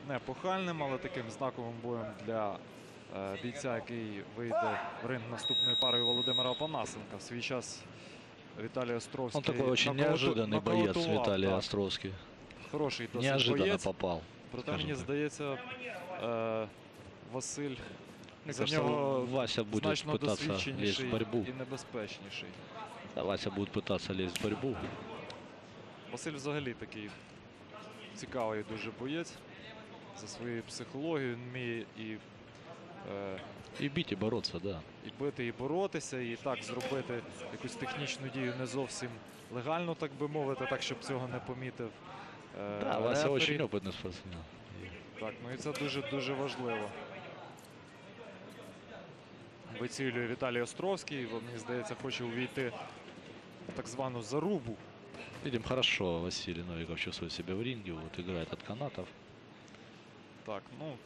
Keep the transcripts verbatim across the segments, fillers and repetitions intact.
непохальним, але таким знаковим боєм для е, бійця, який вийде в ринг наступною парою Володимира Опанасенка. В свій час Віталій Островський... Он такой очень неожиданный боец, Виталий так. Островский. Хороший досить Неожиданно боєць. попал. Проте, мені так. здається, е, Василь Мне за кажется, нього Вася будет значно пытаться лезть досвідченіший в борьбу. і небезпечніший. Да, Вася будет пытаться лезть в борьбу. Василь взагалі такий цікавий дуже боєць. За своєю психологією він вміє і, е, И бить, и бороться, да. і бити, і боротися, і так зробити якусь технічну дію не зовсім легально, так би мовити, так, щоб цього не помітив. Е, Да, Вася рефері. очень опытный спортсмен. Так, ну і це дуже-дуже важливо. Вицілює Віталій Островський, мені здається, хоче увійти в так звану зарубу. Видим, хорошо Василий Новиков чувствует себя в ринге, вот играет от канатов. Так, ну,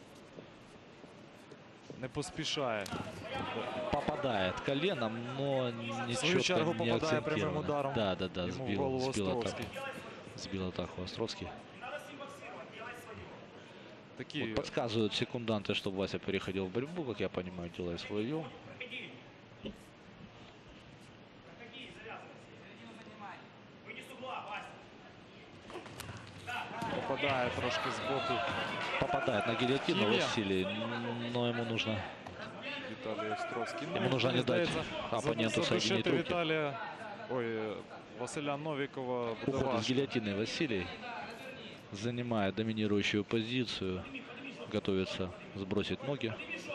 не поспішає. Попадает коленом, но В свою чергу ничего не попадає прямим акцентировано. ударом Да, да, да, йому в сбил, голову сбил, атаку, Островський. сбил атаку Островский. Такі... Вот подсказывают секунданты, чтобы Вася переходил в борьбу, как я понимаю, делая свое. Попадає трошки збоку Попадает на гильотину Киеве. Василий, но ему нужно, Віталій Островський. ему нужно не дать оппоненту соединить задушити руки. Віталія, ой, Василя Новікова буде Уходит с важко. гильотины Василий, занимает доминирующую позицию, готовится сбросить ноги.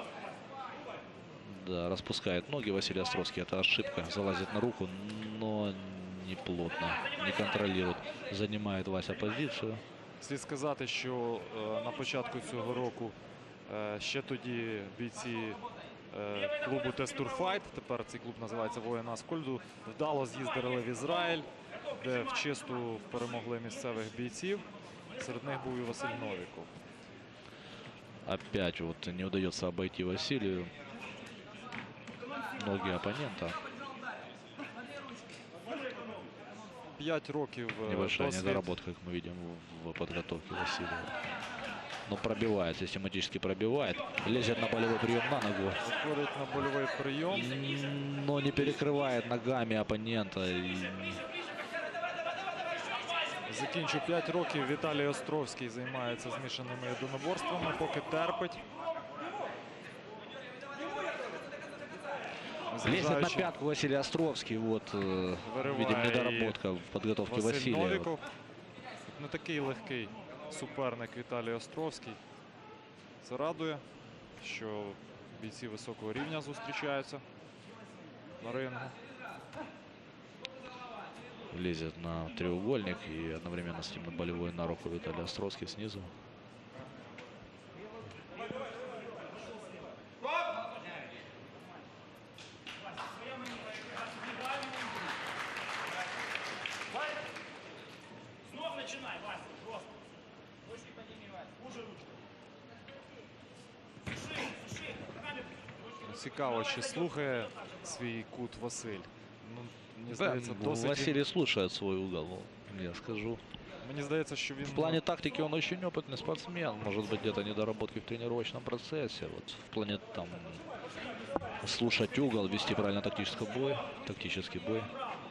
Да, распускает ноги Василий Островский. Это ошибка. Залазит на руку, но не плотно, не контролирует. Занимает Вася позицию. Слід сказати, що е, на початку цього року е, ще тоді бійці е, клубу Тестурфайт, тепер цей клуб називається Воїн Аскольду, вдало з'їздили в Ізраїль, де в чисту перемогли місцевих бійців. Серед них був і Василь Новіков. Опять вот не удается обойти Василию ноги оппонента. П'ять років е, Небольшая досвід. недоработка, как мы видим в, в подготовке Василия. Но пробивает, систематически пробивает. Лезет на болевой прием на ногу. Виходить на больовий прийом. М, Но не перекрывает ногами оппонента. И Закінчу п'ять років. Віталій Островський займається змішаними єдиноборствами, поки терпить. Лезет на Зважаючи, пятку Василий Островский. Вот, э, Вырывает видим, недоработка в подготовке Василь Василия. Новіков. Не такий легкий суперник Віталій Островський. Це радує, що бійці високого рівня зустрічаються на рингу. Лезет на треугольник и одновременно с ним на болевой на руку Виталий Островский снизу. Снова начинай, Вася, просто. Ручки подними, Вася. Уже ручки. Суши, суши. Ногами. Цікаво, чи слухає свій кут Василь. Ну, мені Да, здається, досить... Василий слушает свой угол, я скажу. Мені здається, що він... В плане тактики он очень опытный спортсмен. Может быть, где-то недоработки в тренировочном процессе. Вот в плане там слушать угол, вести правильно тактический бой. Тактический бой.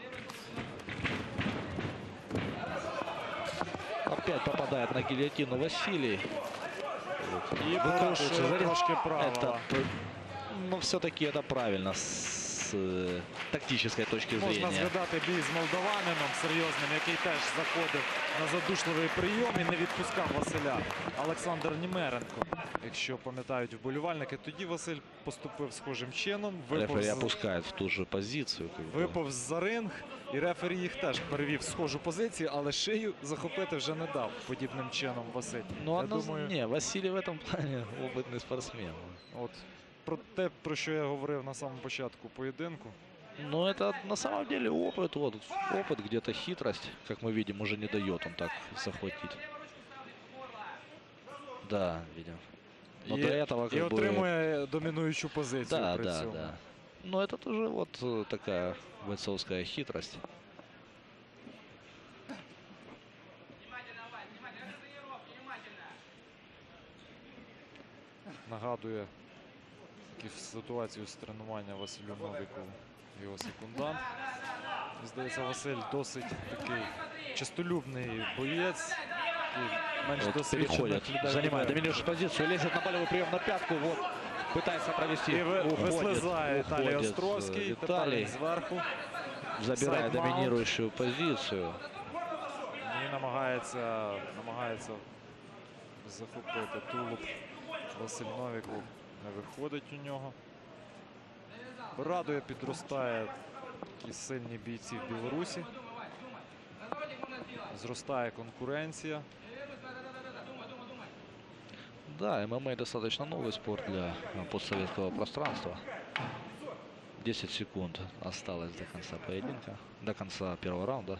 Опять попадает на гильотину Василий. Вот. І Выкатывается порушує за- трошки правила. Это, но все-таки это правильно с э, тактической точки Можна зрения. згадати бій з молдаванином серйозним, який теж заходив на задушливий прийом і не відпускав Василя. Олександр Німеренко, якщо пам'ятають вболівальники. Тоді Василь поступив схожим чином, Рефери виповз, опускает в ту же позицию. Как бы. виповз за ринг, і рефері їх теж перевів в схожу позицію, але шию захопити вже не дав подібним чином Василь. Ну, Я одноз- думаю, не, Василий в этом плане опытный спортсмен. от про те, про що я говорив на самому початку поєдинку. Но это на самом деле опыт, вот, опыт, где-то хитрость, как мы видим, уже не дает он так захватить. Да, видим. Но і, до этого как і бы... отримує домінуючу позицію Да, при да, цьому. да. Но это тоже вот э, такая бойцовская хитрость. Внимательно, Вася, внимательно. На тренировке, внимательно. Нагадує таку ситуацію з тренування Василю Новіку, його секундант. Мені здається, Василь досить такий чистолюбний боєць. такий Менш Вот досвідчених переходит, людей занимает веде. доминирующую позицию, лезет на болевой прием на пятку, вот, пытается провести, І ви- уходит, вислизає Віталій уходит, Островський. э, Тепер Виталий він зверху. забирает Сайд-маунт. доминирующую позицию. І намагається, намагається захопити тулуб. Василь Новіков не виходить у нього. Радує, підростає такі сильні бійці в Білорусі. Зростає конкуренція. Да, ММА достаточно новый спорт для э, постсоветского пространства. десять секунд осталось до конца поединка, до конца первого раунда.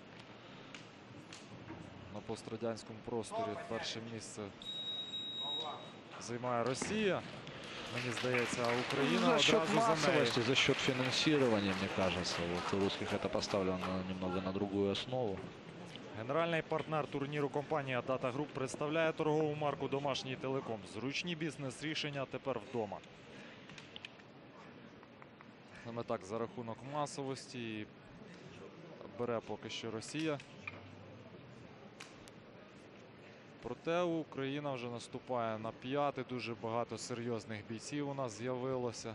На пострадянському просторі перше місце займає Росія. Мені здається, а Україна За счет одразу за нею. массовости, за счет финансирования, мне кажется, вот у русских это поставлено немного на другую основу. Генеральний партнер турніру компанія Data Group представляє торгову марку «Домашній телеком». Зручні бізнес-рішення тепер вдома. Саме так, за рахунок масовості бере поки що Росія. Проте Україна вже наступає на п'яти. Дуже багато серйозних бійців у нас з'явилося.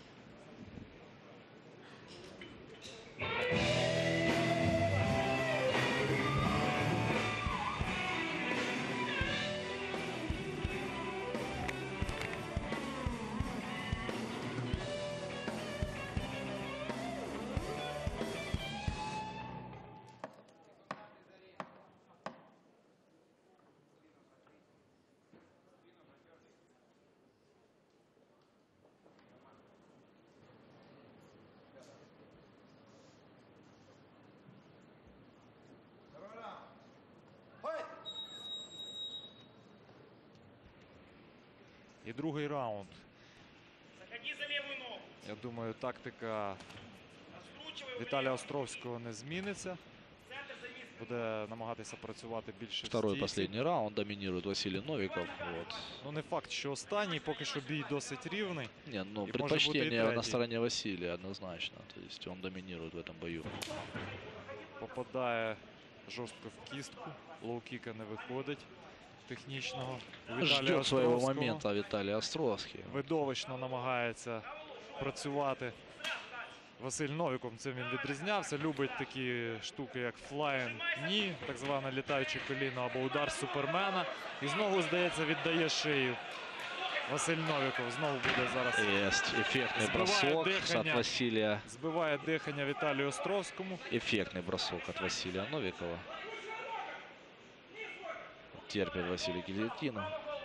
І другий раунд. Заходи за левую ногу. Я думаю, тактика Раскручивай. Віталія Островського не зміниться. Центр завис. Буде намагатися працювати більше в Второй стійці. последний раунд доминирует Василий Новиков. Вот. Ну не факт, що останній, поки що бій досить рівний. Не, ну И может быть и предпочтение на третий. стороне Василия однозначно. То есть он доминирует в этом бою. Попадає жорстко в кістку. Лоу-кіка не виходить технічного. У Віталія Ждет своего Островського. момента Виталий Островский. Видовищно намагається працювати Василь Новіков. Цим він відрізнявся. Любить такі штуки, як флайн ні, так зване літаюче коліно або удар супермена. І знову, здається, віддає шию. Василь Новіков знову буде зараз. Есть эффектный Сбивает бросок дыхание. от Василия. Збиває дихання Віталію Островському. Эффектный бросок от Василия Новикова. Терпит Василий гильотину.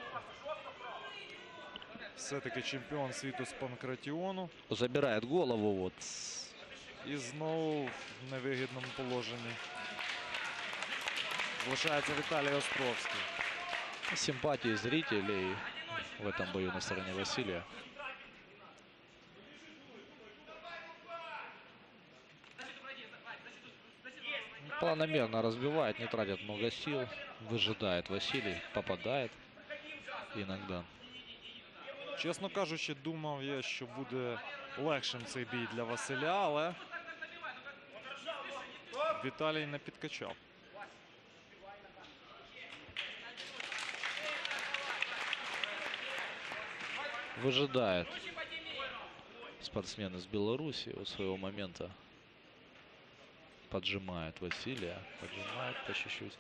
Все-таки чемпіон світу з панкратіону. Забирает голову. Вот. І знову в невигідному положенні. Залишається Віталій Островський. Симпатии зрителей в этом бою на стороне Василия. Планомерно разбивает, не тратит много сил. Выжидает Василий, попадает иногда. Чесно кажучи, думав я, що буде легшим цей бій для Василя, але Віталій не підкачав. Выжидает спортсмен из Беларуси вот своего момента. Поджимает Василия, поджимает по чуть-чуть.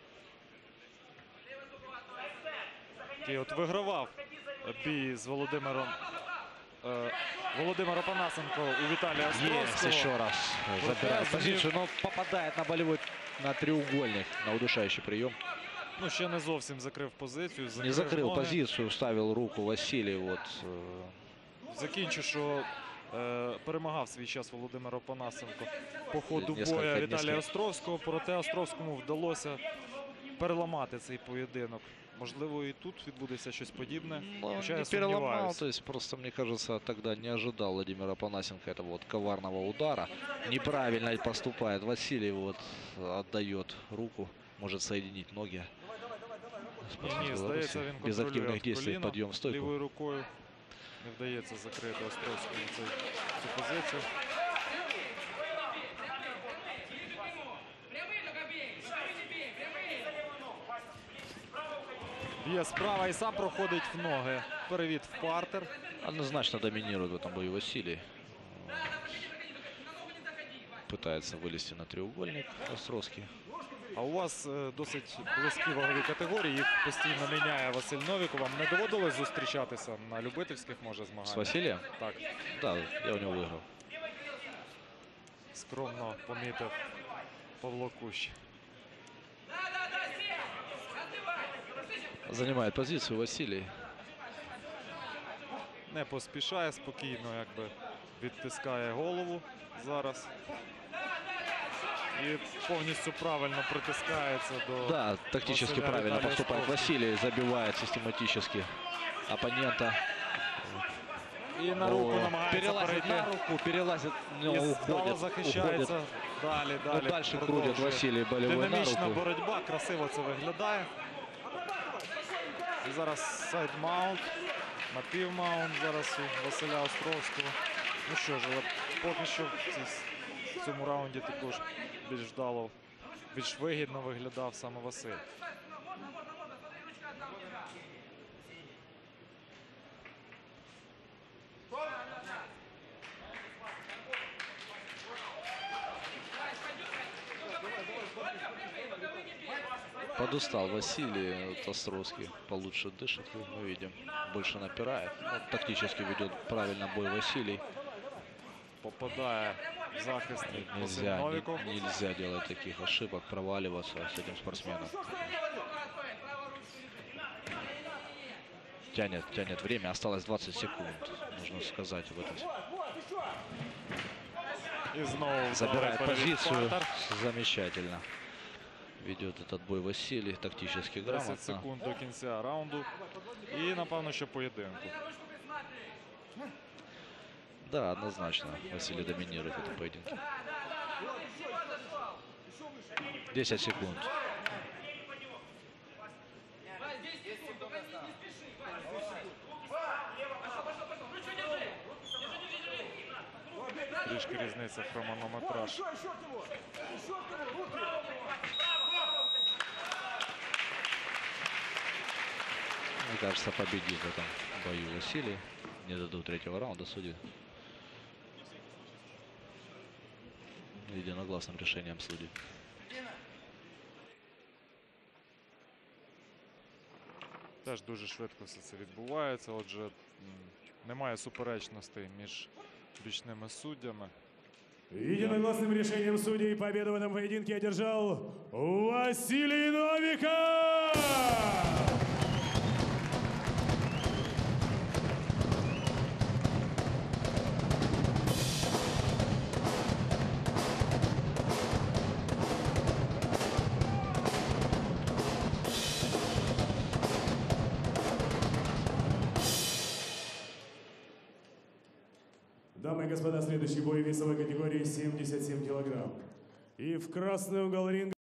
Який от вигравав бій з Володимиром е, Володимир Опанасенко у Віталія Есть Островського. еще раз. Забирает позицию, но попадает на болевой, на треугольник, на удушающий прием. Ну, ще не зовсім закрив позицію. Не закрыл ноги. позицию, вставил руку Василий. Вот. э, Закінчу, що е, перемагав свій час Володимир Опанасенко по ходу Несколько- боя Віталія несколько. Островського. Проте Островському вдалося переламати цей поєдинок. Можливо, і тут відбудеться щось подібне. Но Хоча не я переломал, сумніваюсь. то есть просто, мне кажется, тогда не ожидал Владимир Опанасенко этого вот коварного удара. Неправильно поступает Василий, вот отдает руку, может соединить ноги. Спортсмен Ні, Беларуси. здається, він Без контролює активных действий коліно подъем в стойку. лівою рукою. Не вдається закрити Островському цю, цю позицію. Б'є справа і сам проходить в ноги. Перевід в партер. Однозначно доминирует в этом бою Василий. Пытается вылезти на треугольник Островский. А у вас е, досить близькі вагові категорії. Їх постійно міняє Василь Новіков. Вам не доводилось зустрічатися на любительських, може, С змаганнях? Василием? Так, Да, я у него выиграл. скромно помітив Павло Кущ. Занимает позицию Василий. Не поспішає, спокійно якби відтискає голову зараз. І повністю правильно притискається до... Да, тактически Василя правильно Виталия поступает Островского. Василий. Забивает систематически оппонента. І на руку О, намагається перелазит перейти. на руку, перелазит, ну, І уходит, вдало захищається. уходит. Далі, Ну, далі. дальше крутит продовжує. Василий болевой на Динамічна руку. боротьба, красиво це виглядає. І зараз сайд-маунт, напівмаунт зараз у Василя Островського. Ну що ж, але поки що в цій- в цьому раунді також більш вдало, більш вигідно виглядав саме Василь. Подустал Василий, вот Островский получше дышит, как мы видим, больше напирает. Ну, тактически ведет правильно бой Василий. Попадає в захист Василь Нельзя, Новіков. не- нельзя делать таких ошибок, проваливаться с этим спортсменом. Тянет, тянет время, осталось двадцать секунд, нужно сказать об этом. І знову Забирает вдалий перевід в позицию, партер. замечательно. Ведет этот бой Василий, тактически десять грамотно. секунд до кінця раунду. І, напевно, що поєдинку. Да, однозначно, Василий доминирует в этом поединке. десять секунд. Трішки різниця в хронометраж. Мне кажется, победит в этом бою Василий. Не дадут третьего раунда судьи. Единогласным решением судей. Теж дуже швидко все це відбувається. Отже, м, немає суперечностей між бічними суддями. Единогласным решением судей победу в этом поединке одержал Василий Новиков! Дамы и господа, следующий бой весовой категории семьдесят семь килограмм. И в красный угол ринга